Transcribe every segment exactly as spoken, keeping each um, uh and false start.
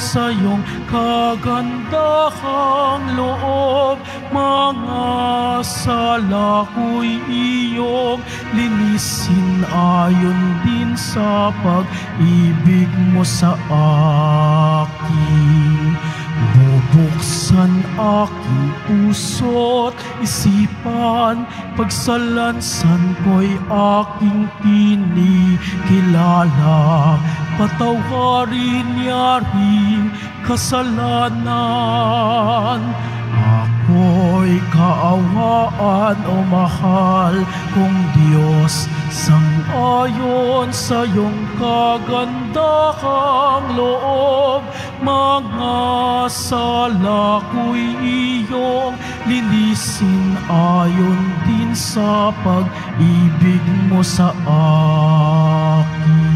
sa iyong kagandahang loob. Mga sala ko'y iyong linisin ayon din sa pag-ibig mo sa akin. Bubuksan aking puso't isipan, pagsalansan ko'y aking kinikilala. Patawarin niya rin kasalanan. Ako'y kaawaan, o mahal kong Diyos, sang-ayon sa iyong kagandahang loob. Mga sala ko'y iyong linisin ayon din sa pag-ibig mo sa akin.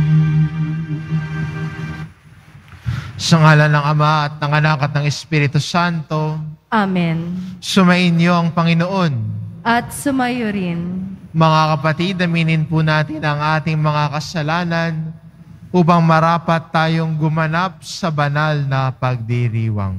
Sa ngalan ng Ama at ng Anak at ng Espiritu Santo. Amen. Sumainyo ang Panginoon. At sumayo rin. Mga kapatid, aminin po natin ang ating mga kasalanan upang marapat tayong gumanap sa banal na pagdiriwang.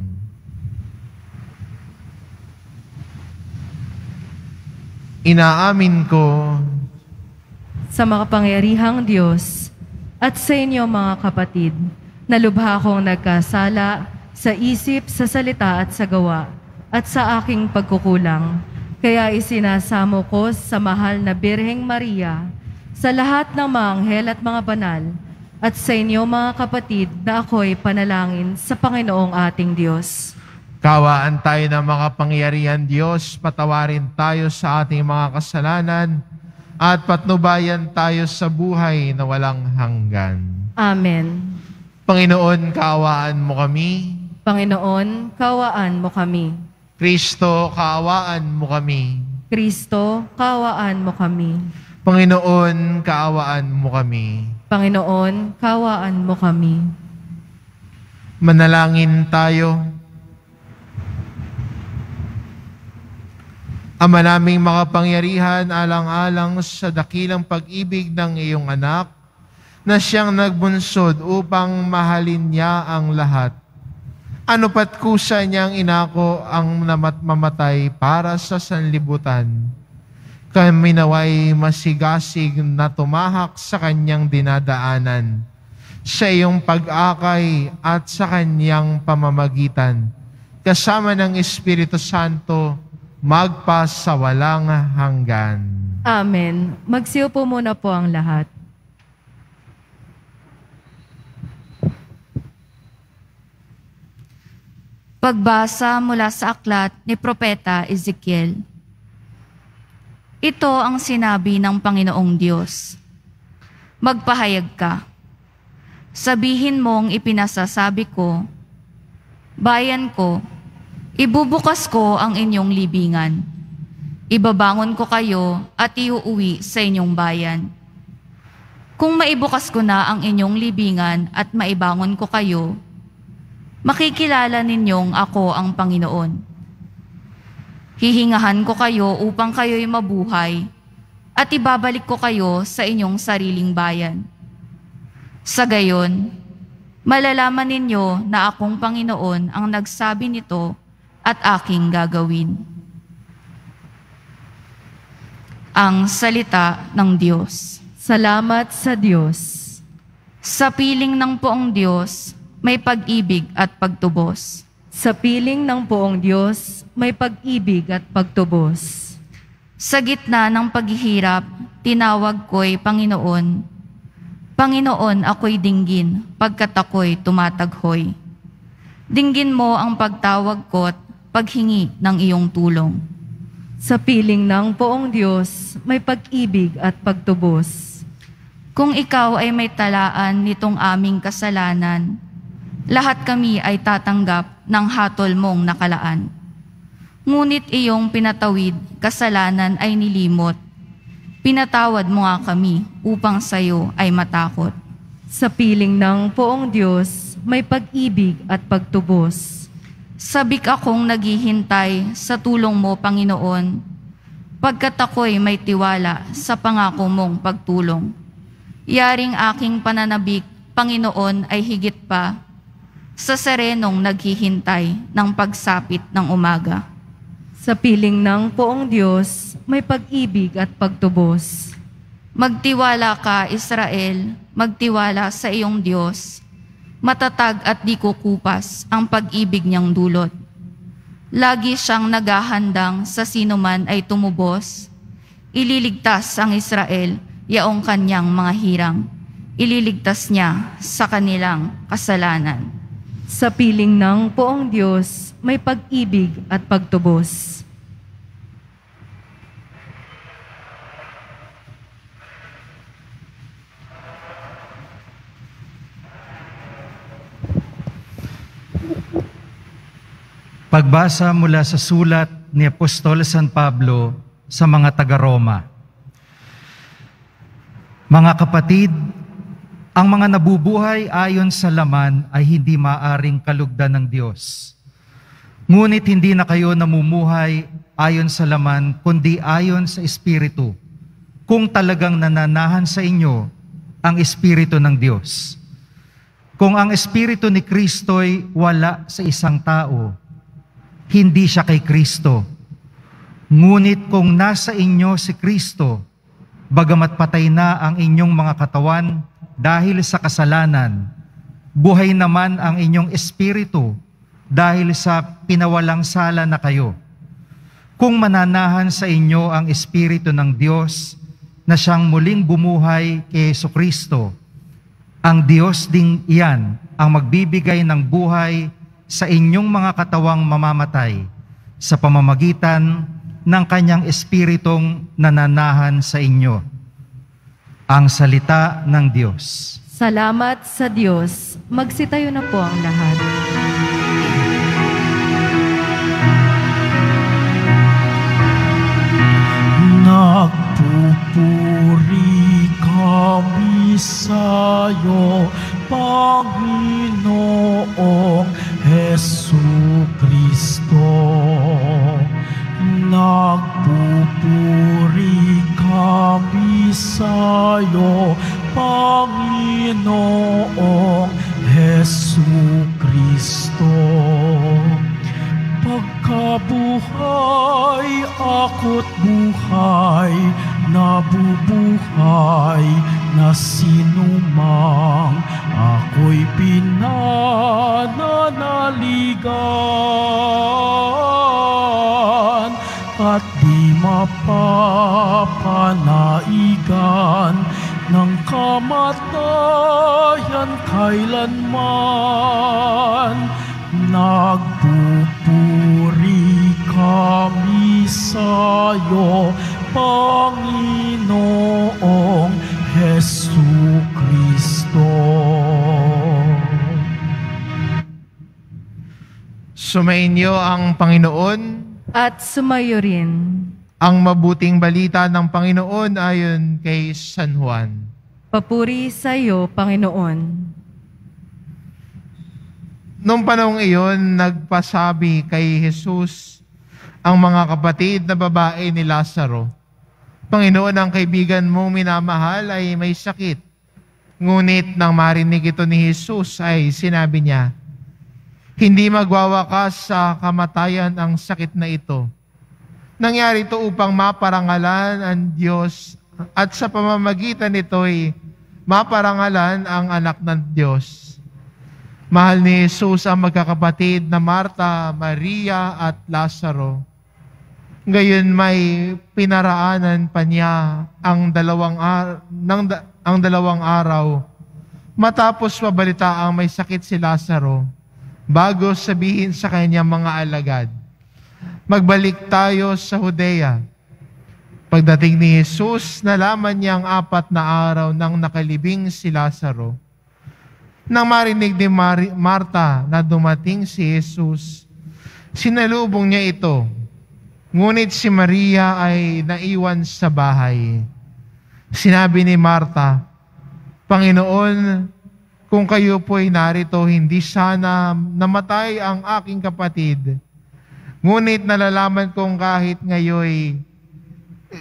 Inaamin ko sa makapangyarihang Diyos at sa inyo mga kapatid, na lubha akong nagkasala sa isip, sa salita at sa gawa, at sa aking pagkukulang. Kaya isinasamo ko sa mahal na Birheng Maria, sa lahat ng mga anghel at mga banal, at sa inyo mga kapatid, na ako'y panalangin sa Panginoong ating Diyos. Kawaan tayo ng makapangyarihan Diyos, patawarin tayo sa ating mga kasalanan, at patnubayan tayo sa buhay na walang hanggan. Amen. Panginoon, kaawaan mo kami. Panginoon, kaawaan mo kami. Kristo, kaawaan mo kami. Kristo, kaawaan mo kami. Panginoon, kaawaan mo kami. Panginoon, kaawaan mo kami. Manalangin tayo. Ama naming makapangyarihan, alang-alang sa dakilang pag-ibig ng iyong anak, na siyang nagbunsod upang mahalin niya ang lahat. Ano pat kusa niyang inako ang namatmamatay para sa sanlibutan. Kami naway masigasig na tumahak sa kanyang dinadaanan, sa iyong pag-akay at sa kanyang pamamagitan, kasama ng Espiritu Santo, magpa sa walang hanggan. Amen. Magsiupo muna po ang lahat. Pagbasa mula sa aklat ni Propeta Ezekiel. Ito ang sinabi ng Panginoong Diyos. Magpahayag ka. Sabihin mong ipinasasabi ko, bayan ko, ibubukas ko ang inyong libingan. Ibabangon ko kayo at iuuwi sa inyong bayan. Kung maibukas ko na ang inyong libingan at maibangon ko kayo, makikilala ninyong ako ang Panginoon. Hihingahan ko kayo upang kayo'y mabuhay at ibabalik ko kayo sa inyong sariling bayan. Sa gayon, malalaman ninyo na akong Panginoon ang nagsabi nito at aking gagawin. Ang salita ng Diyos. Salamat sa Diyos. Sa piling ng poong Diyos, may pag-ibig at pagtubos. Sa piling ng poong Diyos, may pag-ibig at pagtubos. Sa gitna ng paghihirap, tinawag ko'y Panginoon. Panginoon, ako'y dinggin, pagkat ako'y tumataghoy. Dinggin mo ang pagtawag ko't paghingi ng iyong tulong. Sa piling ng poong Diyos, may pag-ibig at pagtubos. Kung ikaw ay may talaan nitong aming kasalanan, lahat kami ay tatanggap ng hatol mong nakalaan. Ngunit iyong pinatawid, kasalanan ay nilimot. Pinatawad mo nga kami upang sayo ay matakot. Sa piling ng poong Diyos, may pag-ibig at pagtubos. Sabik akong naghihintay sa tulong mo, Panginoon, pagkat ako'y may tiwala sa pangako mong pagtulong. Yaring aking pananabik, Panginoon, ay higit pa. sa serenong naghihintay ng pagsapit ng umaga. Sa piling ng poong Diyos, may pag-ibig at pagtubos. Magtiwala ka, Israel, magtiwala sa iyong Diyos. Matatag at di kukupas ang pag-ibig niyang dulot. Lagi siyang naghahandang sa sinuman ay tumubos. Ililigtas ang Israel, yaong kanyang mga hirang. Ililigtas niya sa kanilang kasalanan. Sa piling ng poong Diyos, may pag-ibig at pagtubos. Pagbasa mula sa sulat ni Apostol San Pablo sa mga taga-Roma. Mga kapatid, ang mga nabubuhay ayon sa laman ay hindi maaring kalugdan ng Diyos. Ngunit hindi na kayo namumuhay ayon sa laman, kundi ayon sa Espiritu, kung talagang nananahan sa inyo ang Espiritu ng Diyos. Kung ang Espiritu ni Kristo'y wala sa isang tao, hindi siya kay Kristo. Ngunit kung nasa inyo si Kristo, bagamat patay na ang inyong mga katawan dahil sa kasalanan, buhay naman ang inyong espiritu dahil sa pinawalang sala na kayo. Kung mananahan sa inyo ang Espiritu ng Diyos na siyang muling bumuhay kay Jesucristo, ang Diyos ding iyan ang magbibigay ng buhay sa inyong mga katawang mamamatay sa pamamagitan ng kanyang Espiritong nananahan sa inyo. Ang salita ng Diyos. Salamat sa Diyos. Magsitayo na po ang lahat. Nagpupuri kami sa'yo, Panginoong Jesucristo. Nagpupuri kami sa'yo, Panginoong Jesucristo. Pagkabuhay ako't buhay, nabubuhay na sinumang ako'y pinananaligan at di mapapanaigan ng kamatayan kailanman. Nagpupuri kami sa'yo, Panginoong Jesucristo. Sumainyo ang Panginoon. At sumayo rin. Ang mabuting balita ng Panginoon ayon kay San Juan. Papuri sa iyo, Panginoon. Noong panahong iyon, nagpasabi kay Jesus ang mga kapatid na babae ni Lazaro, Panginoon, ang kaibigan mong minamahal ay may sakit. Ngunit nang marinig ito ni Jesus ay sinabi niya, hindi magwawakas sa kamatayan ang sakit na ito. Nangyari ito upang maparangalan ang Diyos at sa pamamagitan nito'y maparangalan ang anak ng Diyos. Mahal ni Jesus ang magkakapatid na Marta, Maria at Lazaro. Ngayon may pinaraanan pa niya ang dalawang, ar- ng da- ang dalawang araw matapos mabalita ang may sakit si Lazaro bago sabihin sa kanyang mga alagad, magbalik tayo sa Judea. Pagdating ni Jesus, nalaman niya ang apat na araw nang nakalibing si Lazaro. Nang marinig ni Mar- Marta na dumating si Jesus, sinalubong niya ito. Ngunit si Maria ay naiwan sa bahay. Sinabi ni Marta, Panginoon, kung kayo po'y narito, hindi sana namatay ang aking kapatid. Ngunit nalalaman kong kahit ngayoy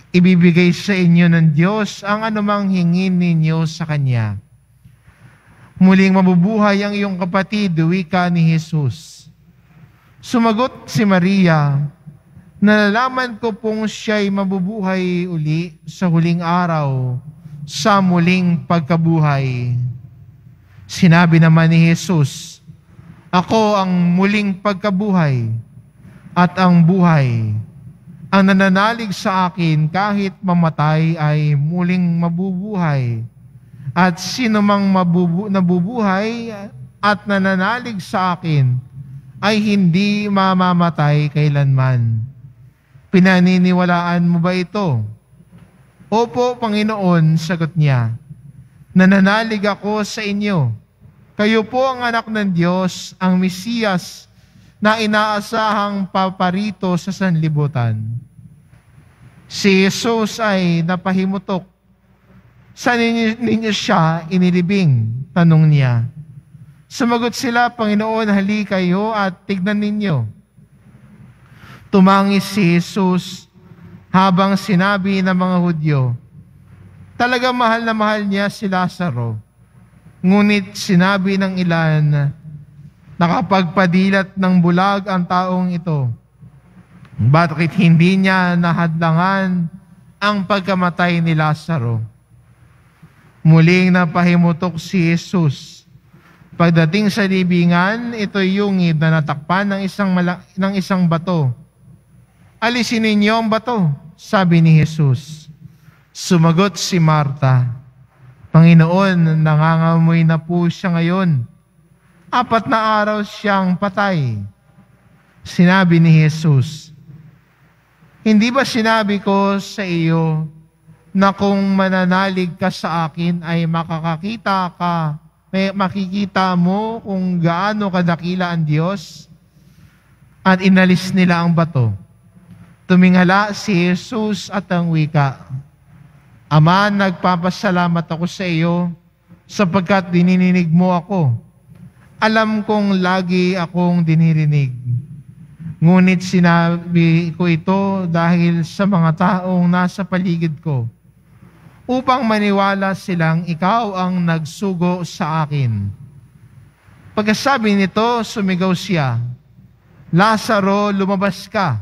ibibigay sa inyo ng Diyos ang anumang hingin ninyo sa Kanya. Muling mabubuhay ang iyong kapatid, wika ni Jesus. Sumagot si Maria, nalalaman ko pong siya'y mabubuhay uli sa huling araw, sa muling pagkabuhay. Sinabi naman ni Jesus, ako ang muling pagkabuhay at ang buhay. Ang nananalig sa akin kahit mamatay ay muling mabubuhay. At sino mang mabubu- nabubuhay at nananalig sa akin ay hindi mamamatay kailanman. Pinaniniwalaan mo ba ito? Opo, Panginoon, sagot niya. Nananalig ako sa inyo. Kayo po ang anak ng Diyos, ang Mesiyas na inaasahang paparito sa sanlibutan. Si Jesus ay napahimutok. Saan ninyo, ninyo siya inilibing? Tanong niya. Sumagot sila, Panginoon, hali kayo at tignan ninyo. Tumangis si Jesus habang sinabi ng mga Hudyo, talaga mahal na mahal niya si Lazaro. Ngunit sinabi ng ilan, nakapagpadilat ng bulag ang taong ito. Bakit hindi niya nahadlangan ang pagkamatay ni Lazaro? Muling napahimutok si Jesus. Pagdating sa libingan, ito'y yungib na natakpan ng isang, mala- ng isang bato. Alisin ninyo ang bato, sabi ni Jesus. Sumagot si Marta, Panginoon, nangangamoy na po siya ngayon. Apat na araw siyang patay. Sinabi ni Jesus, hindi ba sinabi ko sa iyo na kung mananalig ka sa akin ay makakakita ka, may makikita mo kung gaano kadakila ang Diyos? At inalis nila ang bato. Tumingala si Jesus at ang wika, Ama, nagpapasalamat ako sa iyo sapagkat dinininig mo ako. Alam kong lagi akong dinirinig. Ngunit sinabi ko ito dahil sa mga taong nasa paligid ko, upang maniwala silang ikaw ang nagsugo sa akin. Pagkasabi nito, sumigaw siya, Lazaro, lumabas ka.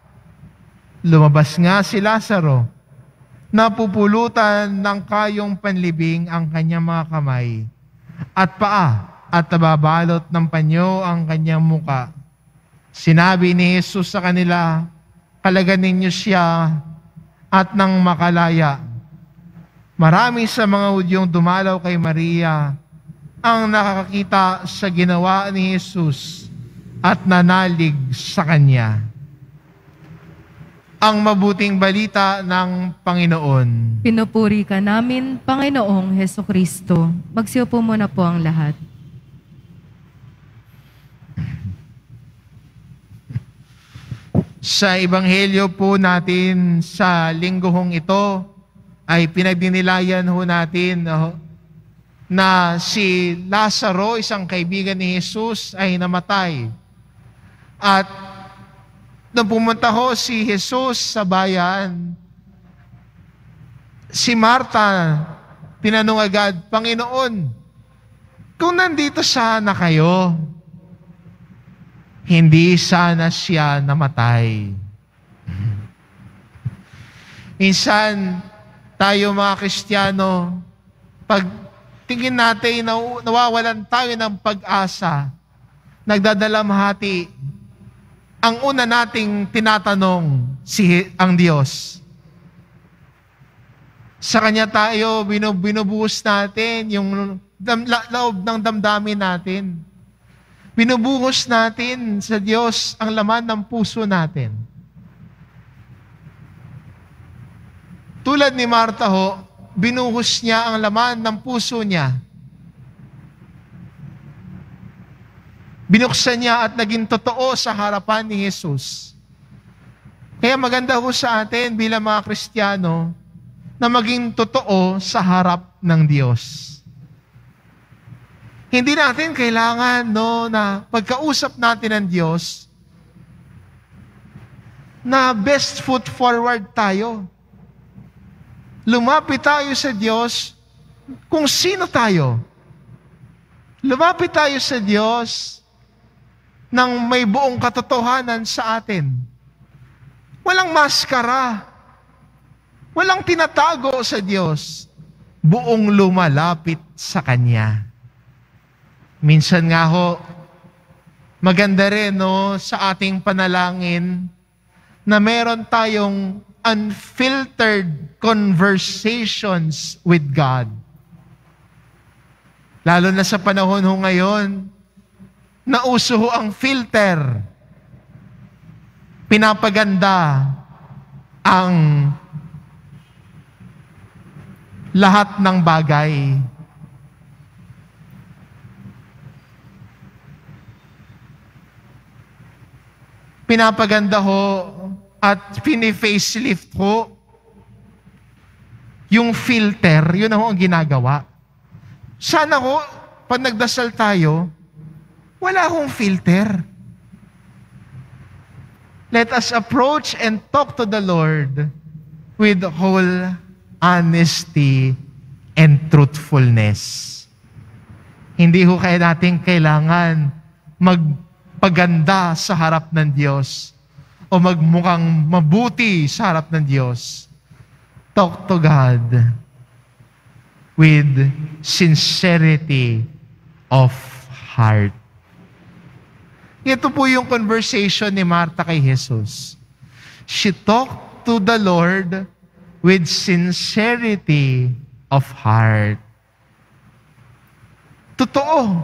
Lumabas nga si Lazaro. Napupulutan ng kayong panlibing ang kanyang mga kamay at paa at nababalot ng panyo ang kanyang muka. Sinabi ni Jesus sa kanila, kalagan ninyo siya at nang makalaya. Marami sa mga Hudyong dumalaw kay Maria ang nakakakita sa ginawa ni Jesus at nanalig sa Kanya. Ang mabuting balita ng Panginoon. Pinupuri ka namin, Panginoong Hesukristo. Magsiupo muna po ang lahat. Sa Ebanghelyo po natin sa linggohong ito, ay pinagdinilayan ho natin uh, na si Lazaro, isang kaibigan ni Jesus, ay namatay. At nung pumunta ho si Jesus sa bayan, si Marta tinanong agad, Panginoon, kung nandito sana kayo, hindi sana siya namatay. Minsan, tayo mga Kristiyano, pag tingin natin na nawawalan tayo ng pag-asa, nagdadalamhati, ang una nating tinatanong si ang Diyos. Sa Kanya tayo binubuhos natin yung dam, loob ng damdamin natin. Binubuhos natin sa Diyos ang laman ng puso natin. Tulad ni Marta ho, binuhos niya ang laman ng puso niya. Binuksan niya at naging totoo sa harapan ni Jesus. Kaya maganda ho sa atin bilang mga Kristiyano na maging totoo sa harap ng Diyos. Hindi natin kailangan no, na pagkausap natin ng Diyos na best foot forward tayo. Lumapit tayo sa Diyos kung sino tayo. Lumapit tayo sa Diyos nang may buong katotohanan sa atin. Walang maskara. Walang tinatago sa Diyos. Buong lumalapit sa Kanya. Minsan nga ho, maganda rin no, sa ating panalangin na meron tayong unfiltered conversations with God. Lalo na sa panahon ho ngayon, na uso ho ang filter. Pinapaganda ang lahat ng bagay. Pinapaganda ho at pini-facelift ho yung filter, yun na ho ang ginagawa. Sana ho, pag nagdasal tayo, wala hong filter. Let us approach and talk to the Lord with whole honesty and truthfulness. Hindi ho kaya natin kailangan magpaganda sa harap ng Diyos o magmukhang mabuti sa harap ng Diyos. Talk to God with sincerity of heart. Ito po yung conversation ni Martha kay Jesus. She talked to the Lord with sincerity of heart. Totoo.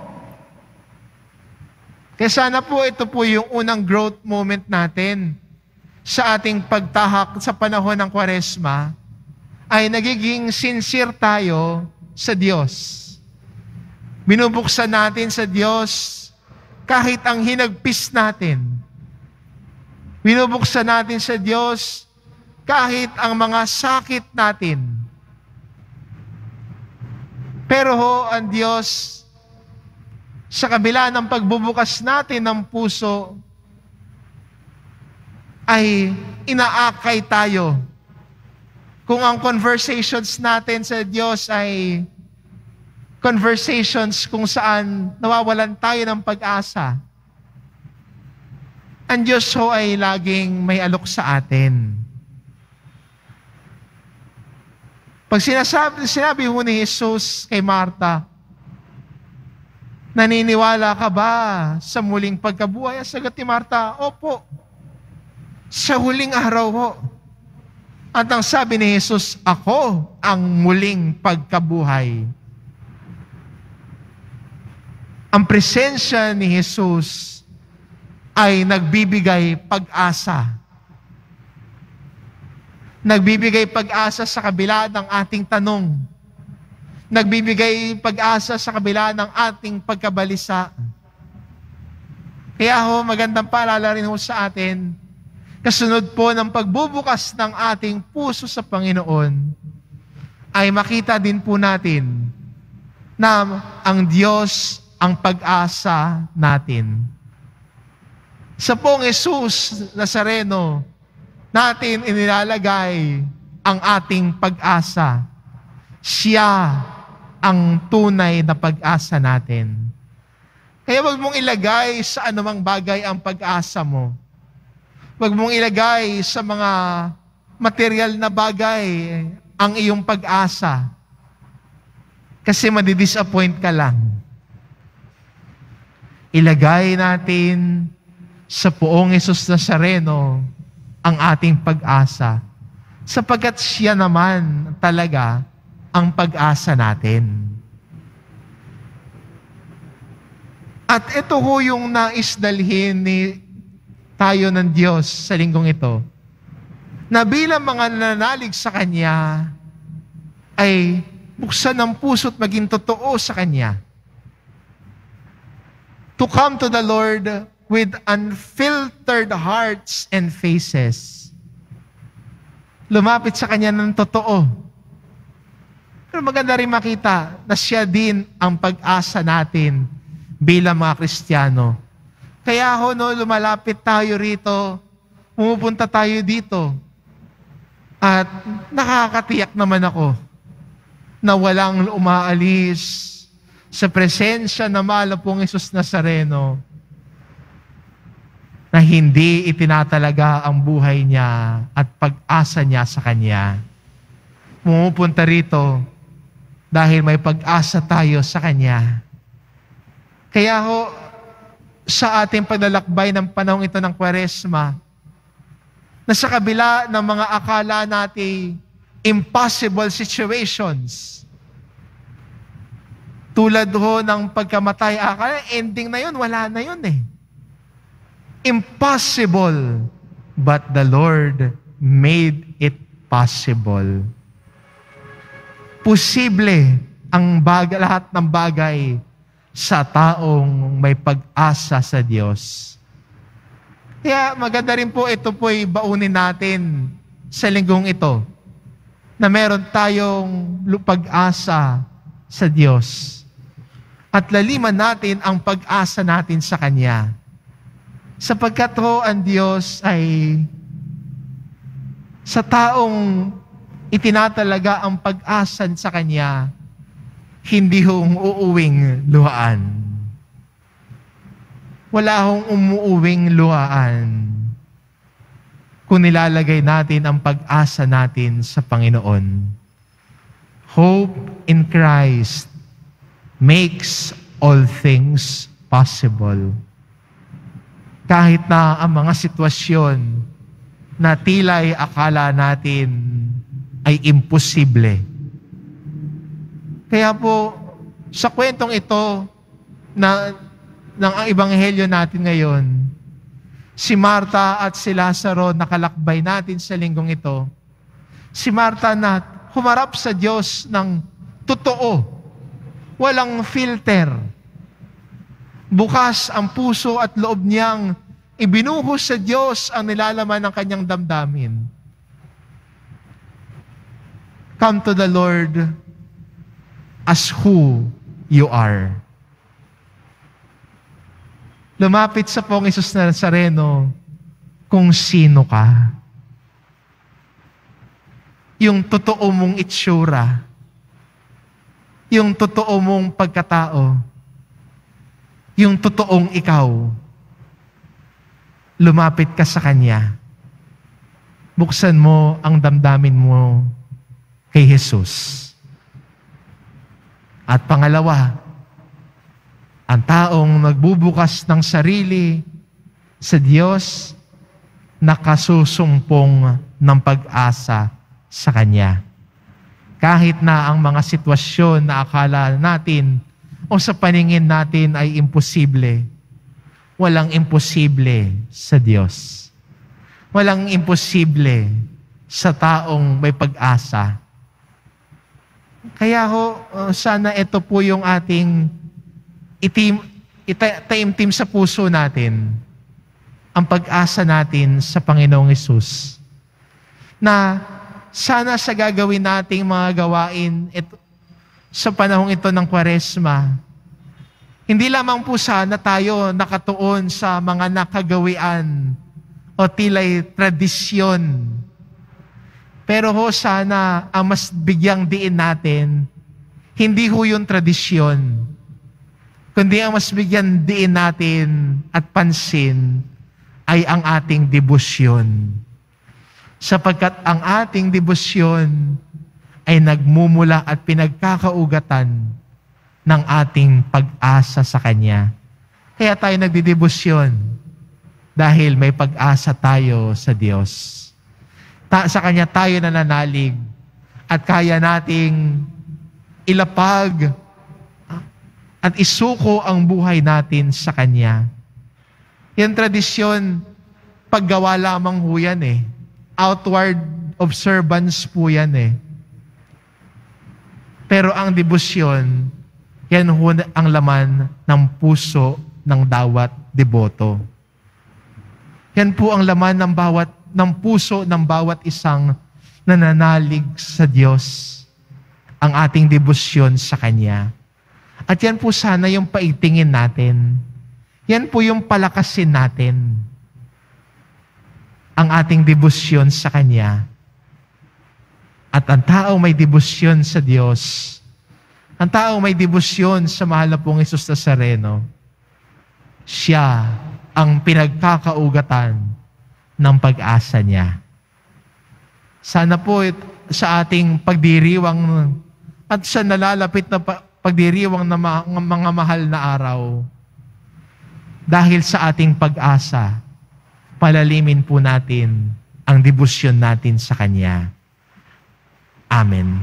Kaya sana po ito po yung unang growth moment natin sa ating pagtahak sa panahon ng Kwaresma, ay nagiging sincere tayo sa Diyos. Binubuksan natin sa Diyos kahit ang hinagpis natin. Binubuksan natin sa Diyos kahit ang mga sakit natin. Pero ho, ang Diyos, sa kabila ng pagbubukas natin ng puso, ay inaakay tayo. Kung ang conversations natin sa Diyos ay conversations kung saan nawawalan tayo ng pag-asa, ang Diyos ho ay laging may alok sa atin. Pag sinasabi, sinabi ho ni Jesus kay Martha, naniniwala ka ba sa muling pagkabuhay? Ang sagot ni Martha, opo. Sa huling araw ho. At ang sabi ni Jesus, ako ang muling pagkabuhay. Ang presensya ni Jesus ay nagbibigay pag-asa. Nagbibigay pag-asa sa kabila ng ating tanong. Nagbibigay pag-asa sa kabila ng ating pagkabalisa. Kaya ho, magandang paalala rin ho sa atin, kasunod po ng pagbubukas ng ating puso sa Panginoon, ay makita din po natin na ang Diyos ang pag-asa natin. Sa pong Jesus Nazareno, natin inilalagay ang ating pag-asa. Siya ang tunay na pag-asa natin. Kaya wag mong ilagay sa anumang bagay ang pag-asa mo. Wag mong ilagay sa mga material na bagay ang iyong pag-asa. Kasi madidisappoint ka lang. Ilagay natin sa poong Jesus Nazareno ang ating pag-asa, sapagkat siya naman talaga ang pag-asa natin. At ito ho yung nais dalhin ni tayo ng Diyos sa linggong ito, na bilang mga nananalig sa Kanya, ay buksan ang puso at maging totoo sa Kanya. To come to the Lord with unfiltered hearts and faces. Lumapit sa Kanya ng totoo. Pero maganda rin makita na siya din ang pag-asa natin bilang mga Kristiyano. Kaya ho, no, lumalapit tayo rito, pumupunta tayo dito, at nakakatiyak naman ako na walang umaalis, sa presensya na mahal pong Hesus Nazareno, na hindi itinatalaga ang buhay niya at pag-asa niya sa Kanya. Pumupunta rito dahil may pag-asa tayo sa Kanya. Kaya ho, sa ating paglalakbay ng panahong ito ng Kwaresma, na sa kabila ng mga akala natin impossible situations, tulad ho ng pagkamatay, akala ending na yun, wala na yun eh. Impossible, but the Lord made it possible. Posible ang bag, lahat ng bagay sa taong may pag-asa sa Diyos. Kaya maganda rin po, ito po'y baunin natin sa linggong ito, na meron tayong pag-asa sa Diyos. At laliman natin ang pag-asa natin sa Kanya. Sapagkat ho, ang Diyos ay sa taong itinatalaga ang pag-asa sa Kanya, hindi hong uuwing luhaan. Wala hong umuuwing luhaan kung nilalagay natin ang pag-asa natin sa Panginoon. Hope in Christ makes all things possible. Kahit na ang mga sitwasyon na tila'y akala natin ay imposible. Kaya po, sa kwentong ito na ng Ebanghelyo natin ngayon, si Marta at si Lazaro nakalakbay natin sa linggong ito. Si Marta na humarap sa Diyos ng totoo, walang filter. Bukas ang puso at loob niyang ibinuhos sa Diyos ang nilalaman ng kanyang damdamin. Come to the Lord as who you are. Lumapit sa pong Hesus Nazareno kung sino ka. Yung totoo mong itsura. Yung totoo mong pagkatao. Yung totoong ikaw, lumapit ka sa Kanya. Buksan mo ang damdamin mo kay Jesus. At pangalawa, ang taong nagbubukas ng sarili sa Diyos, nakasusumpong ng pag-asa sa Kanya. Kahit na ang mga sitwasyon na akala natin o sa paningin natin ay imposible, walang imposible sa Diyos. Walang imposible sa taong may pag-asa. Kaya ho, uh, sana ito po yung ating itim, ita, taimtim sa puso natin, ang pag-asa natin sa Panginoong Hesus. Na sana sa gagawin nating mga gawain ito, sa panahong ito ng Kwaresma, hindi lamang po sana tayo nakatuon sa mga nakagawian o tila'y tradisyon. Pero ho sana ang mas bigyang diin natin, hindi ho yung tradisyon, kundi ang mas bigyan diin natin at pansin ay ang ating debosyon. Sapagkat ang ating debosyon ay nagmumula at pinagkakaugatan ng ating pag-asa sa Kanya. Kaya tayo nagdidebosyon dahil may pag-asa tayo sa Diyos. Ta- sa Kanya tayo nananalig at kaya nating ilapag at isuko ang buhay natin sa Kanya. Yung tradisyon, paggawa lamang ho yan eh. Outward observance po yan eh. Pero ang debosyon, yan ho ang laman ng puso ng bawat deboto. Yan po ang laman ng bawat ng puso ng bawat isang nananalig sa Diyos, ang ating debosyon sa Kanya. At yan po sana yung paitingin natin. Yan po yung palakasin natin. Ang ating debosyon sa Kanya. At ang tao may debosyon sa Diyos Ang taong may debosyon sa mahal na pong Hesus Nazareno, siya ang pinagkakaugatan ng pag-asa niya. Sana po sa ating pagdiriwang at sa nalalapit na pagdiriwang ng mga mahal na araw, dahil sa ating pag-asa, palalimin po natin ang debosyon natin sa Kanya. Amen.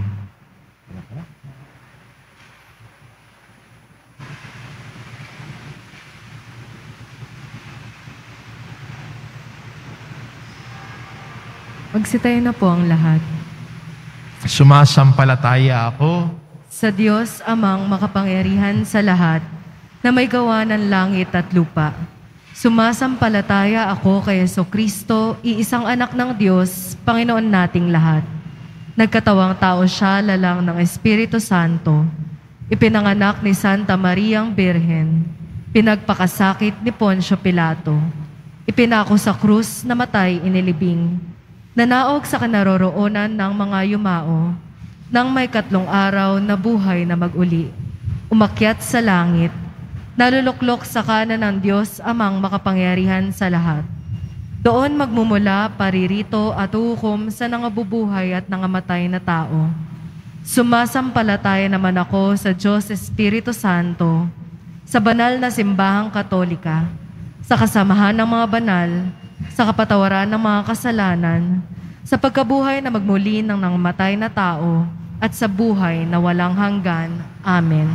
Magsitayo na po ang lahat. Sumasampalataya ako Sa Diyos amang makapangyarihan sa lahat, na may gawa ng langit at lupa. Sumasampalataya ako kay Jesucristo, iisang anak ng Diyos, Panginoon nating lahat. Nagkatawang tao siya lalang ng Espiritu Santo. Ipinanganak ni Santa Mariang Birhen. Pinagpakasakit ni Poncio Pilato. Ipinako sa krus, namatay, inilibing. Nanaog sa kanaroroonan ng mga yumao, nang may katlong araw na buhay na mag-uli. Umakyat sa langit, naluluklok sa kanan ng Diyos amang makapangyarihan sa lahat. Doon magmumula paririto at uhukom sa nangabubuhay at nangamatay na tao. Sumasampalataya naman ako sa Diyos Espiritu Santo, sa banal na simbahang katolika, sa kasamahan ng mga banal, sa kapatawaran ng mga kasalanan, sa pagkabuhay na magmuli ng nangamatay na tao, at sa buhay na walang hanggan. Amen.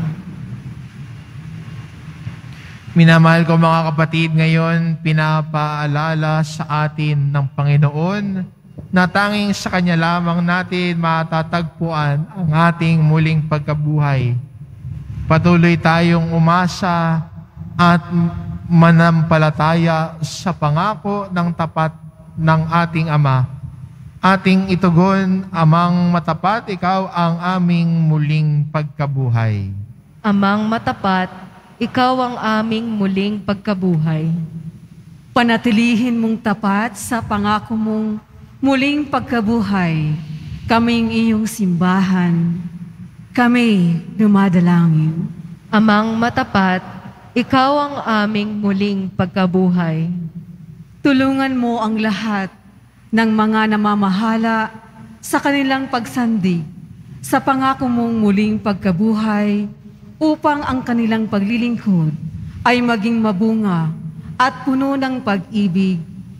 Minamahal ko mga kapatid, ngayon pinapaalala sa atin ng Panginoon na tanging sa Kanya lamang natin matatagpuan ang ating muling pagkabuhay. Patuloy tayong umasa at manampalataya sa pangako ng tapat ng ating Ama. Ating itugon, Amang matapat, ikaw ang aming muling pagkabuhay. Amang matapat, ikaw ang aming muling pagkabuhay. Panatilihin mong tapat sa pangako mong muling pagkabuhay, kaming iyong simbahan, kami dumadalangin. Amang matapat, ikaw ang aming muling pagkabuhay. Tulungan mo ang lahat ng mga namamahala sa kanilang pagsandig sa pangako mong muling pagkabuhay upang ang kanilang paglilingkod ay maging mabunga at puno ng pag-ibig.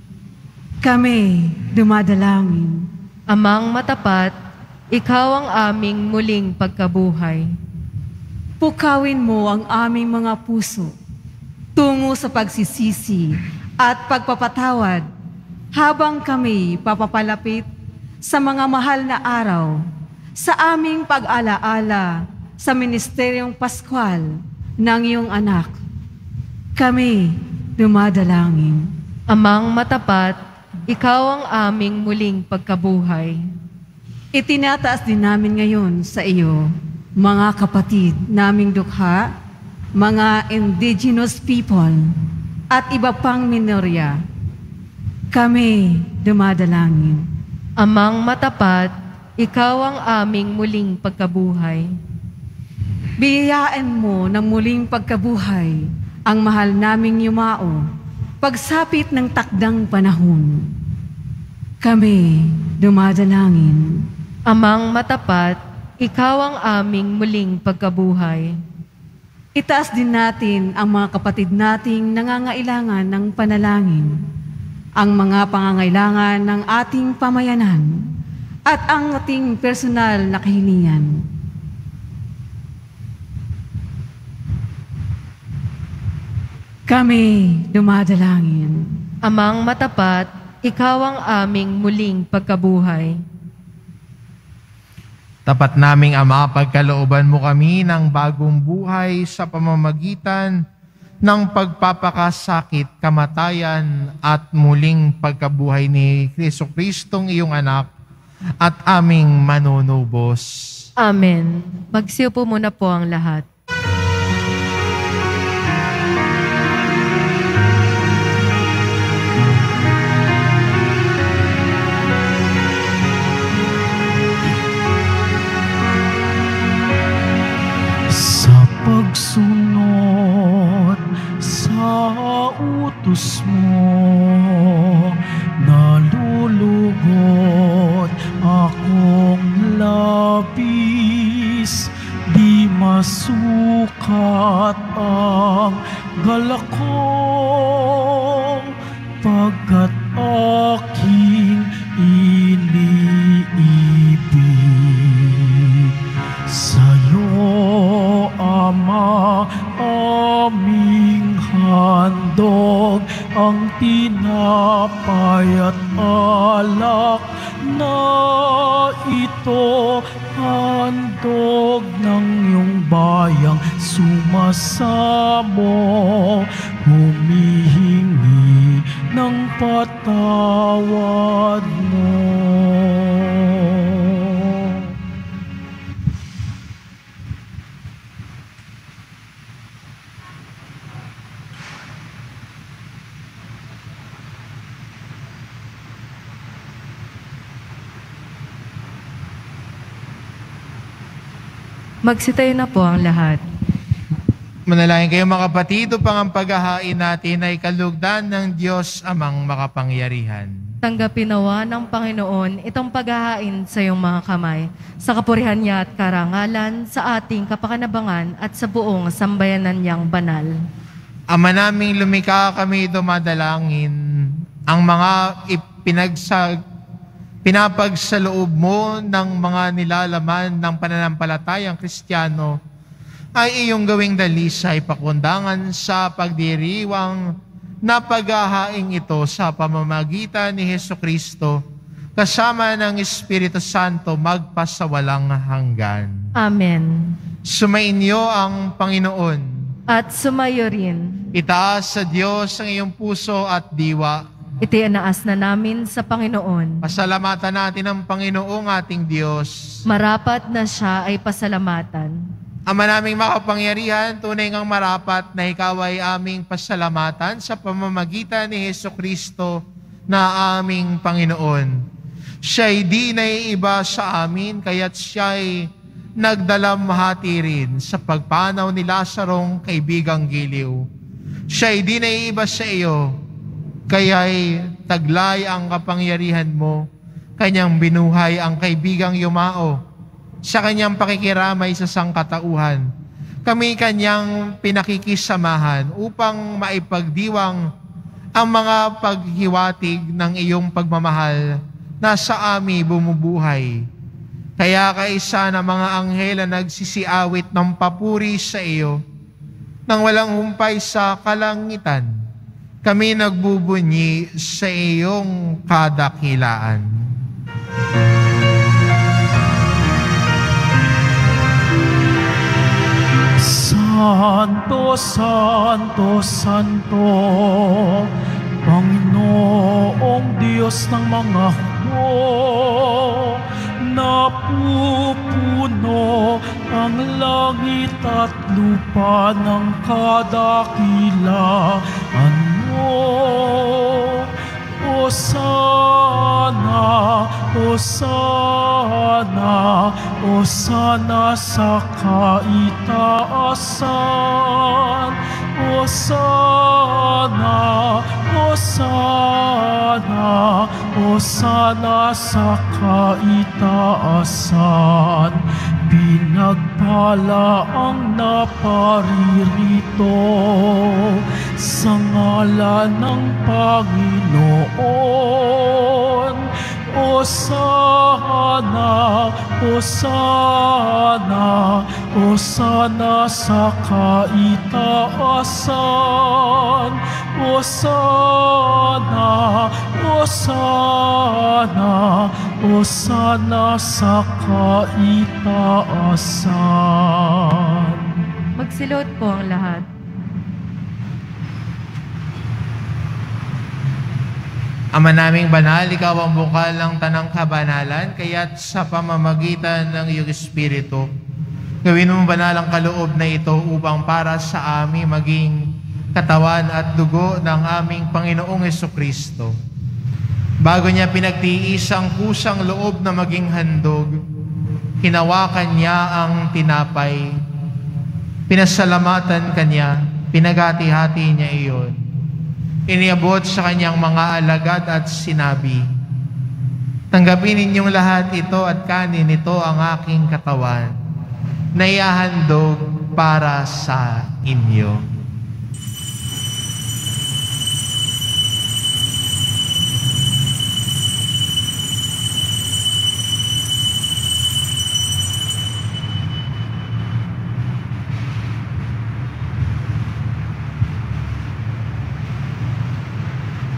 Kami dumadalangin. Amang matapat, ikaw ang aming muling pagkabuhay. Pukawin mo ang aming mga puso tungo sa pagsisisi at pagpapatawad habang kami papapalapit sa mga mahal na araw sa aming pag-alaala sa Ministeryong Paskwal ng iyong anak. Kami dumadalangin. Amang matapat, ikaw ang aming muling pagkabuhay. Itinataas din namin ngayon sa iyo, mga kapatid naming dukha, mga indigenous people, at iba pang minorya. Kami dumadalangin. Amang matapat, ikaw ang aming muling pagkabuhay. Biyayaan mo ng muling pagkabuhay ang mahal naming yumao, pagsapit ng takdang panahon. Kami dumadalangin. Amang matapat, ikaw ang aming muling pagkabuhay. Itaas din natin ang mga kapatid nating nangangailangan ng panalangin, ang mga pangangailangan ng ating pamayanan, at ang ating personal na kahilingan. Kami dumadalangin. Amang matapat, ikaw ang aming muling pagkabuhay. Tapat naming Ama, pagkalooban mo kami ng bagong buhay sa pamamagitan ng pagpapakasakit, kamatayan at muling pagkabuhay ni Jesucristong iyong anak at aming manunubos. Amen. Magsiupo muna po ang lahat. pagkat aking iniibig. Sa'yo, Ama, aming handog ang tinapay at alak na ito, handog ng iyong bayang sumasamo, humihingi ng patawad mo. Magsitayo na po ang lahat. Manalangin kayo mga kapatid, upang ang paghahain natin ay kalugdan ng Diyos Amang makapangyarihan. Tanggapin nawa ng Panginoon itong paghahain sa iyong mga kamay, sa kapurihan niya at karangalan, sa ating kapakanabangan at sa buong sambayanan niyang banal. Ama naming lumikha, kami dumadalangin ang mga ipinagsag pinapagsaloob mo ng mga nilalaman ng pananampalatayang Kristiyano ay iyong gawing dalisay pakundangan sa pagdiriwang na paghahaing ito sa pamamagitan ni Hesukristo kasama ng Espiritu Santo magpasawalang hanggan. Amen. Sumainyo ang Panginoon. At sumayo rin. Itaas sa Diyos ang iyong puso at diwa. Itinaas na namin sa Panginoon. Pasalamatan natin ang Panginoong ating Diyos. Marapat na siya ay pasalamatan. Ama naming makapangyarihan, tunay ngang marapat na ikaw ay aming pasalamatan sa pamamagitan ni Hesukristo na aming Panginoon. Siya'y di naiiba sa amin, kaya't siya'y nagdalamhati rin sa pagpanaw ni Lazarong kaibigang giliw. Siya'y di naiiba sa iyo, kaya'y taglay ang kapangyarihan mo, kanyang binuhay ang kaibigang yumao, sa kanyang pakikiramay sa sangkatauhan. Kami kanyang pinakikisamahan upang maipagdiwang ang mga paghiwatig ng iyong pagmamahal na sa amin bumubuhay. Kaya kaisa na mga anghel na nagsisiawit ng papuri sa iyo, nang walang humpay sa kalangitan, kami nagbubunyi sa iyong kadakilaan. Santo, Santo, Santo, Panginoong Diyos ng mga hukbo, napupuno ang langit at lupa ng kadakilaan mo. Hosana, Hosana, Hosana sa kaitaasan. Hosana, Hosana, Hosana sa kaitaasan. Pinagpala ang naparirito sa ngalan ng Panginoon. Hosana, Hosana, Hosana sa kaitaasan. Hosana, Hosana, Hosana sa kaitaasan. Magsilot po ang lahat. Ama naming banal, ikaw ang bukal ng tanang kabanalan, kaya't sa pamamagitan ng iyong Espiritu, gawin mo banal ang kaloob na ito upang para sa amin maging katawan at dugo ng aming Panginoong Hesukristo. Bago niya pinagtiis ang kusang loob na maging handog, hinawakan niya ang tinapay, pinasalamatan kanya, pinagati-hati niya iyon. Iniabot sa kanyang mga alagad at sinabi, tanggapin ninyong lahat ito at kanin ito ang aking katawan na ihahandog para sa inyo.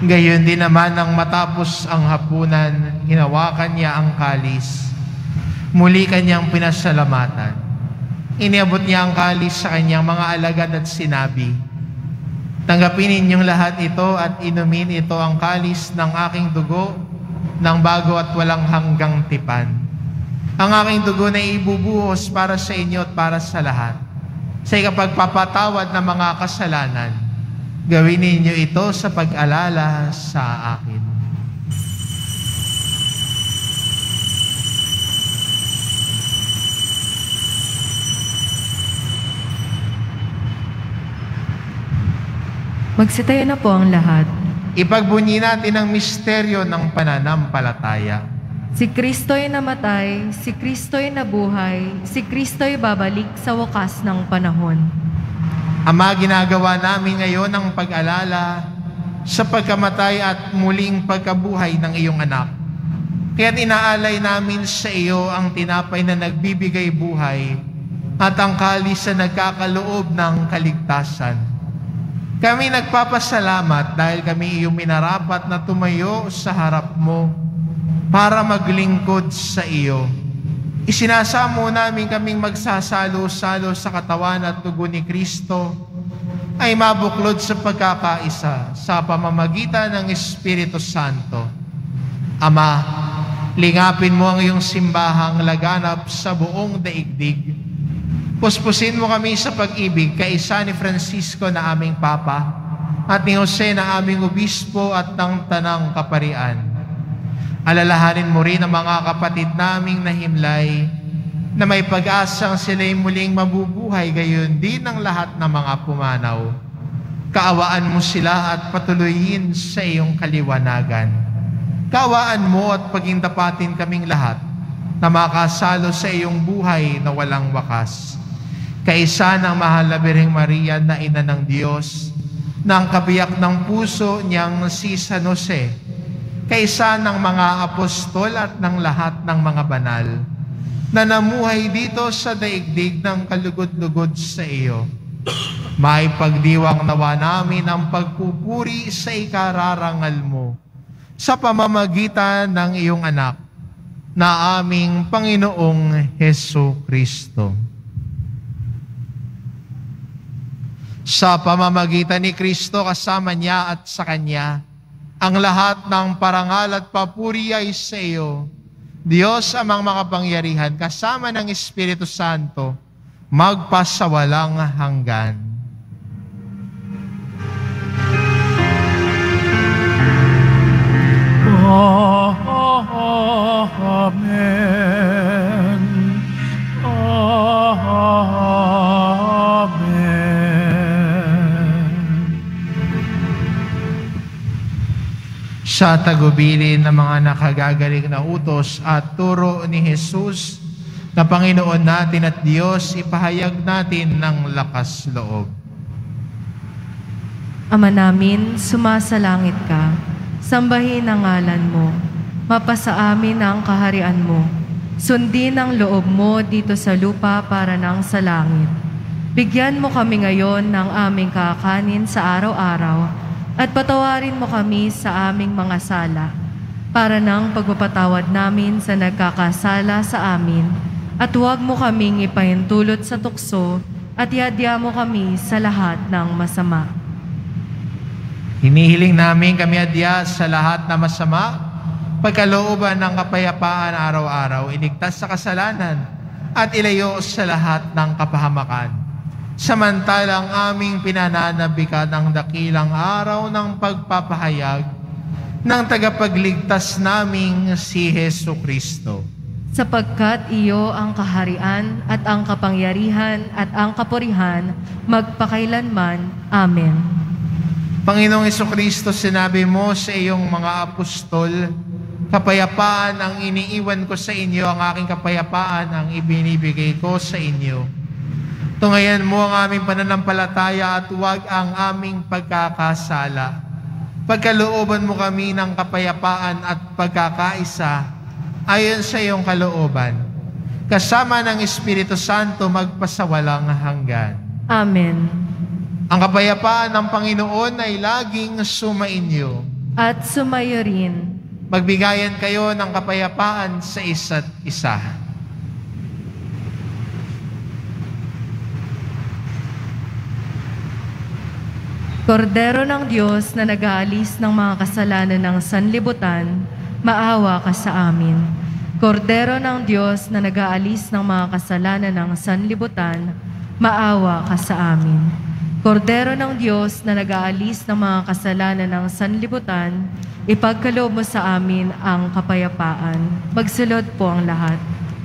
Gayon din naman nang matapos ang hapunan, hinawakan niya ang kalis. Muli kanyang pinasalamatan. Iniabot niya ang kalis sa kanyang mga alagad at sinabi, "Tanggapin ninyong lahat ito at inumin ito ang kalis ng aking dugo ng bago at walang hanggang tipan. Ang aking dugo na ibubuhos para sa inyo at para sa lahat. Sa ikapagpapatawad ng mga kasalanan, gawin ninyo ito sa pag-alala sa akin." Magsitayo na po ang lahat. Ipagbunyi natin ang misteryo ng pananampalataya. Si Kristo'y namatay, si Kristo'y nabuhay, si Kristo'y babalik sa wakas ng panahon. Ama, ginagawa namin ngayon ang pag-alala sa pagkamatay at muling pagkabuhay ng iyong anak. Kaya't inaalay namin sa iyo ang tinapay na nagbibigay buhay at ang kalis na nagkakaloob ng kaligtasan. Kami nagpapasalamat dahil kami iyong minarapat na tumayo sa harap mo para maglingkod sa iyo. Isinasamo namin kaming magsasalo-salo sa katawan at dugo ni Kristo ay mabuklod sa pagkakaisa sa pamamagitan ng Espiritu Santo. Ama, lingapin mo ang iyong simbahang laganap sa buong daigdig. Puspusin mo kami sa pag-ibig kaisa ni Francisco na aming Papa at ni Jose na aming Obispo at ng Tanang Kaparian. Alalahanin mo rin ang mga kapatid naming nahimlay na may pag-asang sila'y muling mabubuhay, gayon din ang lahat ng mga pumanaw. Kaawaan mo sila at patuloyin sa iyong kaliwanagan. Kaawaan mo at pagindapatin kaming lahat na makasalo sa iyong buhay na walang wakas. Kaisa ng mahal na Birheng Maria na Ina ng Diyos, ng kabiyak ng puso niyang si San Jose, kaisa ng mga apostol at ng lahat ng mga banal, na namuhay dito sa daigdig ng kalugod-lugod sa iyo. May pagdiwang nawa namin ang pagpupuri sa ikararangal mo sa pamamagitan ng iyong anak na aming Panginoong Hesu Kristo. Sa pamamagitan ni Kristo, kasama niya at sa Kanya, ang lahat ng parangal at papuri ay sa iyo, Diyos amang makapangyarihan, kasama ng Espiritu Santo, magpasawalang hanggan. Amen. Amen. Sa tagubilin ng mga nakagagaling na utos at turo ni Jesus na Panginoon natin at Diyos, ipahayag natin ng lakas loob. Ama namin, sumasalangit ka. Sambahin ang ngalan mo. Mapasa amin ang kaharian mo. Sundin ang loob mo dito sa lupa para nang sa langit. Bigyan mo kami ngayon ng aming kakanin sa araw-araw at patawarin mo kami sa aming mga sala para nang pagpapatawad namin sa nagkakasala sa amin at huwag mo kaming ipahintulot sa tukso at iadya mo kami sa lahat ng masama. Hinihiling namin kami adya sa lahat na masama, pagkalooban ng kapayapaan araw-araw, iligtas sa kasalanan at ilayo sa lahat ng kapahamakan. Samantalang aming pinananabikan ang dakilang araw ng pagpapahayag ng tagapagligtas naming si Hesu Kristo. Sapagkat iyo ang kaharian at ang kapangyarihan at ang kapurihan magpakailanman. Amen. Panginoong Jesucristo, sinabi mo sa iyong mga apostol, kapayapaan ang iniiwan ko sa inyo, ang aking kapayapaan ang ibinibigay ko sa inyo. Tungayan mo ang aming pananampalataya at huwag ang aming pagkakasala. Pagkalooban mo kami ng kapayapaan at pagkakaisa ayon sa iyong kalooban. Kasama ng Espiritu Santo magpasawalang hanggan. Amen. Ang kapayapaan ng Panginoon ay laging sumainyo. at sumayo rin. Magbigayan kayo ng kapayapaan sa isa't isa. Kordero ng Diyos na nag-aalis ng mga kasalanan ng sanlibutan, maawa ka sa amin. Kordero ng Diyos na nag-aalis ng mga kasalanan ng sanlibutan, maawa ka sa amin. Kordero ng Diyos na nag-aalis ng mga kasalanan ng sanlibutan, ipagkaloob mo sa amin ang kapayapaan. Magsulod po ang lahat.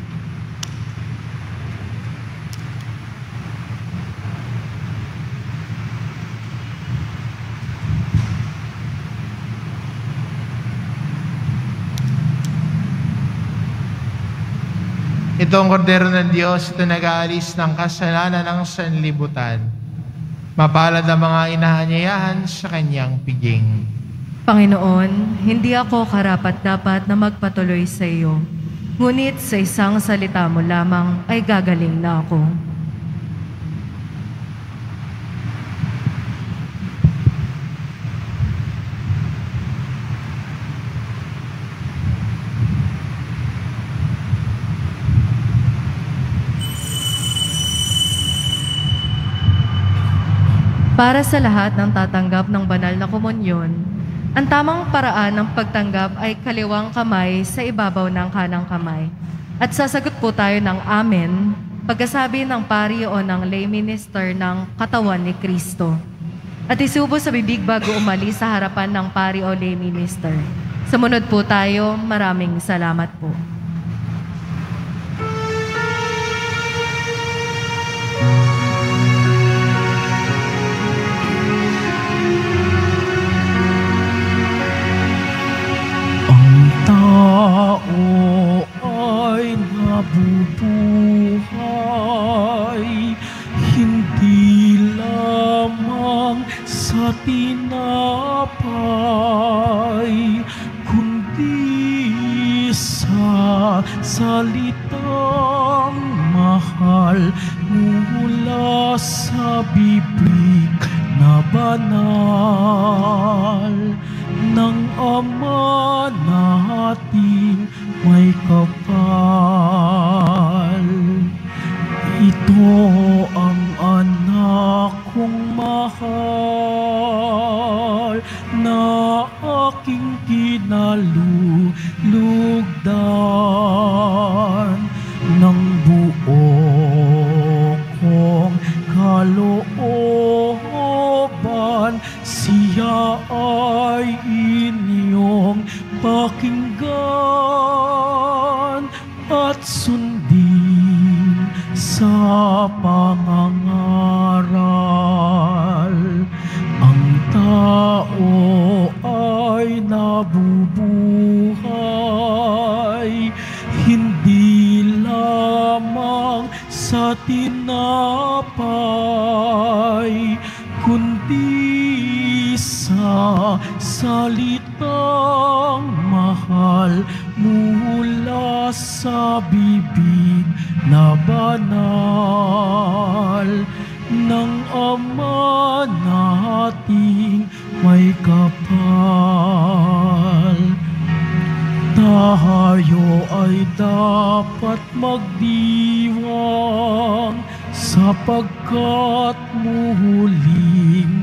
Ito ang kordero ng Diyos, ito nag-aalis ng kasalanan ng sanlibutan. Mapalad ang mga inahanyayahan sa kanyang piging. Panginoon, hindi ako karapat-dapat na magpatuloy sa iyo, ngunit sa isang salita mo lamang ay gagaling na ako. Para sa lahat ng tatanggap ng banal na komunyon, ang tamang paraan ng pagtanggap ay kaliwang kamay sa ibabaw ng kanang kamay. At sasagot po tayo ng Amen pagkasabi ng pari o ng lay minister ng katawan ni Kristo. At isubo sa bibig bago umalis sa harapan ng pari o lay minister. Sumunod po tayo. Maraming salamat po. Tao ay nabubuhay, hindi lamang sa tinapay, kundi sa salitang mahal mula sa bibig na banal ng Ama nating may kapal. Ito ang anak kong mahal na aking kinalulugdan ng buo kong kalooban. Siya ay inyong pakinggan at sundin sa pangangaral. Ang tao ay nabubuhay, hindi lamang sa tinapay, kundi sa salitang mahal mula sa bibig na banal ng Ama nating may kapal. Tayo ay dapat magdiwang sapagkat muling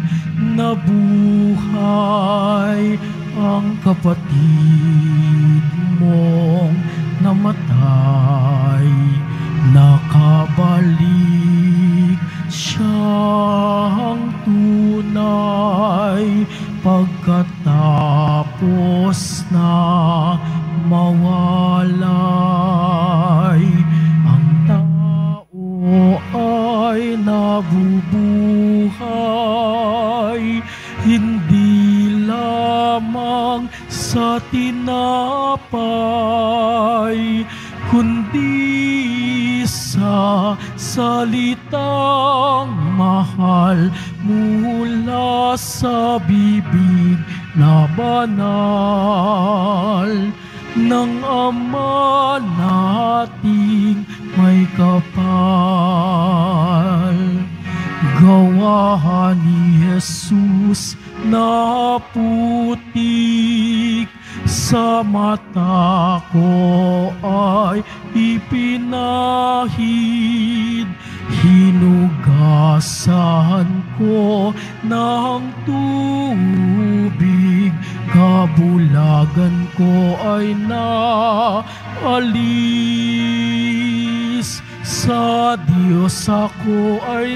nabuhay ang kapatid mong namatay. Nakabalik siyang tunay pagkatapos na mawalay. Ang tao ay nabubuhay, hindi lamang sa tinapay, kundi sa salitang mahal mula sa bibig na banal ng Ama nating may kapal. Gawa ni Jesus na putik sa mata ko ay ipinahid. Hinugasan ko ng tubig, kabulagan ko ay naalis. Sa Diyos ako ay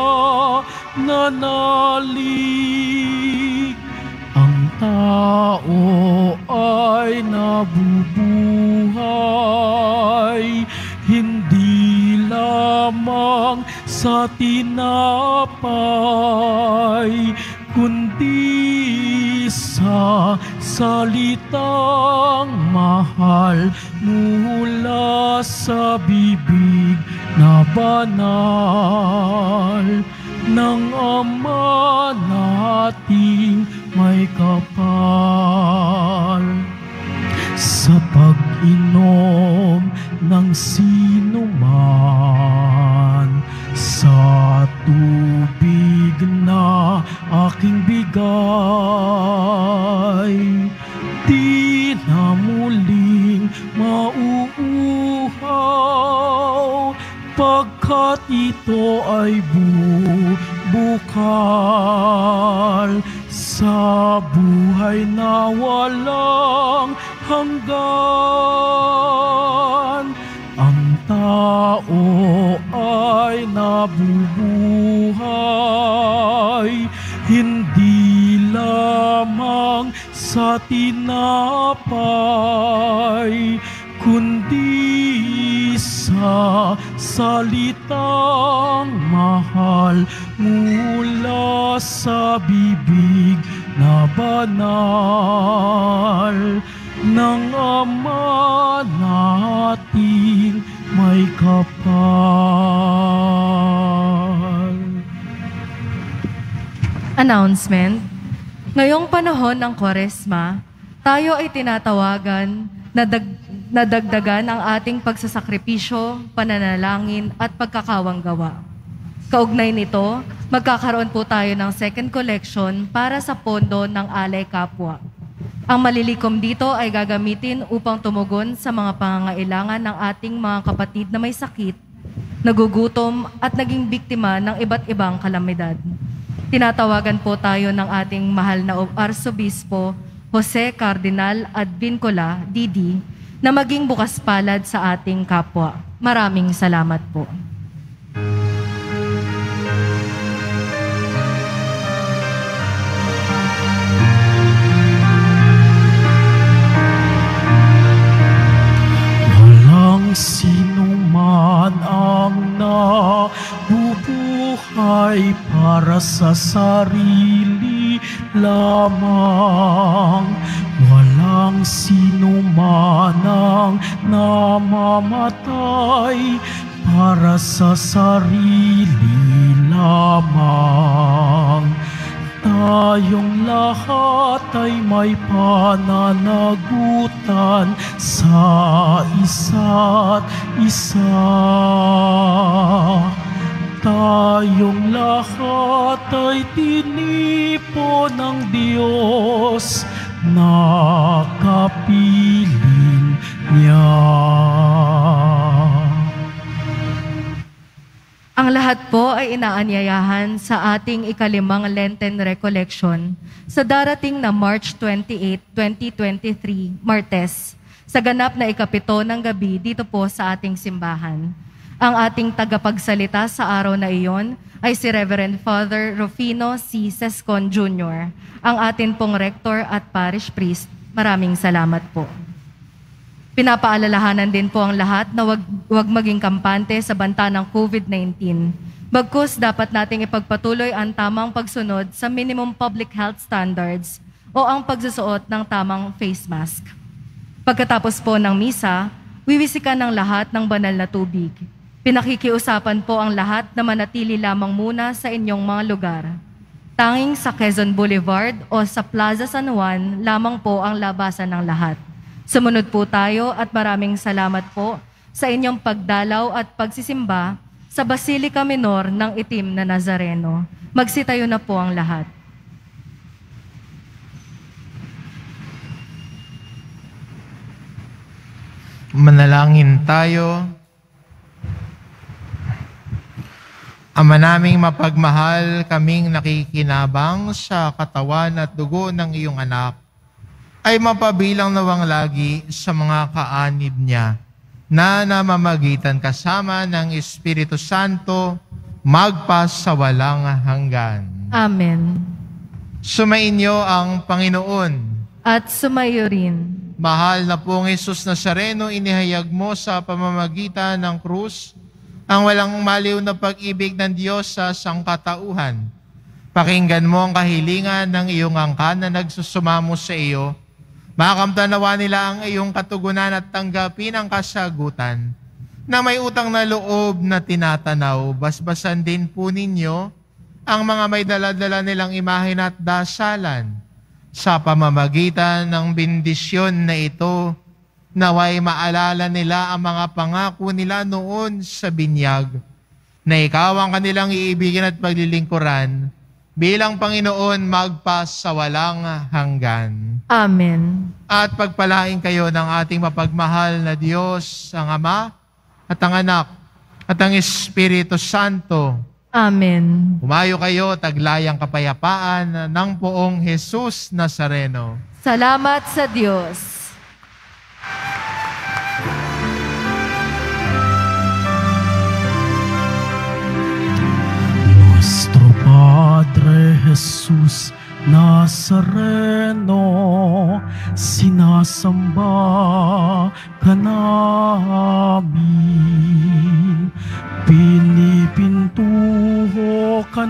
nananalig. Ang tao ay nabubuhay, hindi lamang sa tinapay, kundi sa salitang mahal mula sa bibig na banal ng Ama nating may kapal. Sa pag-inom ng sinuman sa tubig na aking bigay, di na muling mauuhaw, pagkat ito ay bubukal sa buhay na walang hanggan. Ang tao ay nabubuhay, hindi lamang sa tinapay, kundi sa salitang mahal mula sa bibig na banal ng Ama nating may kapal. Announcement. Ngayong panahon ng Kwaresma, tayo ay tinatawagan na dag nadagdagan ang ating pagsasakripisyo, pananalangin at pagkakawanggawa. Kaugnay nito, magkakaroon po tayo ng second collection para sa pondo ng Alay Kapwa. Ang malilikom dito ay gagamitin upang tumugon sa mga pangangailangan ng ating mga kapatid na may sakit, nagugutom at naging biktima ng iba't ibang kalamidad. Tinatawagan po tayo ng ating mahal na Arsobispo Jose Cardinal Advincola, D D, na maging bukas palad sa ating kapwa. Maraming salamat po. Walang sino man ang nabubuhay para sa sarili lamang. Walang sino man ang namamatay para sa sarili lamang. Tayong lahat ay may pananagutan sa isa't isa. Tayong lahat ay tinipo ng Diyos na kapiling niya. Ang lahat po ay inaanyayahan sa ating ikalimang Lenten Recollection sa darating na March twenty-eighth, twenty twenty-three, Martes, sa ganap na ikapito ng gabi dito po sa ating simbahan. Ang ating tagapagsalita sa araw na iyon ay si Reverend Father Rufino C. Sescon Junior, ang atin pong rector at parish priest. Maraming salamat po. Pinapaalalahanan din po ang lahat na wag, wag maging kampante sa banta ng COVID nineteen. Bagkus dapat nating ipagpatuloy ang tamang pagsunod sa minimum public health standards o ang pagsusuot ng tamang face mask. Pagkatapos po ng misa, wiwisikan ng lahat ng banal na tubig. Pinakikiusapan po ang lahat na manatili lamang muna sa inyong mga lugar. Tanging sa Quezon Boulevard o sa Plaza San Juan lamang po ang labasan ng lahat. Sumunod po tayo at maraming salamat po sa inyong pagdalaw at pagsisimba sa Basilica Minor ng Itim na Nazareno. Magsitayo na po ang lahat. Manalangin tayo. Ama naming mapagmahal, kaming nakikinabang sa katawan at dugo ng iyong anak, ay mapabilang nawang lagi sa mga kaanib niya na namamagitan kasama ng Espiritu Santo magpas sa walang hanggan. Amen. Sumainyo ang Panginoon. At sumayo rin. Mahal na pong Jesus Nazareno, inihayag mo sa pamamagitan ng krus ang walang maliw na pag-ibig ng Diyos sa sangkatauhan. Pakinggan mo ang kahilingan ng iyong angkan na nagsusumamo sa iyo. Makamtan nawa nila ang iyong katugunan at tanggapin ang kasagutan na may utang na loob na tinatanaw. Basbasan din po ninyo ang mga may daladala nilang imahen at dasalan. Sa pamamagitan ng bendisyon na ito, naway maalala nila ang mga pangako nila noon sa binyag, na ikaw ang kanilang iibigin at paglilingkuran bilang Panginoon magpas sa walang hanggan. Amen. At pagpalain kayo ng ating mapagmahal na Diyos, ang Ama at ang Anak at ang Espiritu Santo. Amen. Humayo kayo, taglayang kapayapaan ng poong Jesus Nazareno. Salamat sa Diyos. Nuestro Padre Jesus Nazareno, sinasamba ka namin, pinipintuho ka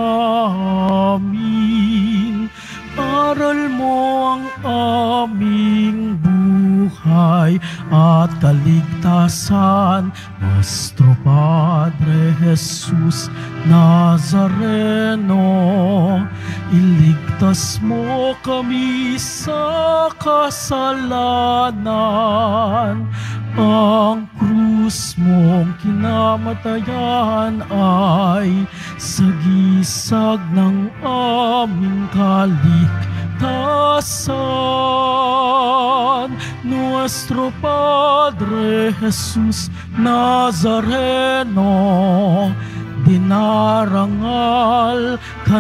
namin, aral mo ang aming buhay at kaligtasan. Nuestro Padre Jesus Nazareno, iligtas mo kami sa kasalanan. Ang krus mong kinamatayan ay sagisag ng aming kaligtasan. Nuestro Padre Jesus Nazareno, dinarangal ka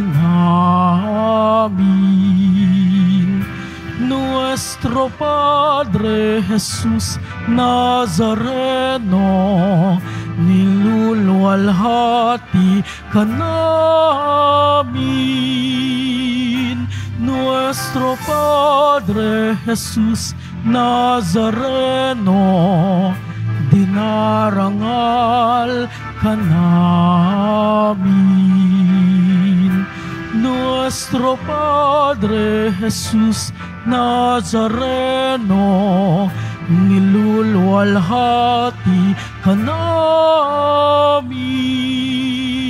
namin. Nuestro Padre Jesus Nazareno, niluluwalhati ka namin. Nuestro Padre Jesus Nazareno, dinarangal ka namin. Nuestro Padre Jesus Nazareno, niluluwalhati ka namin.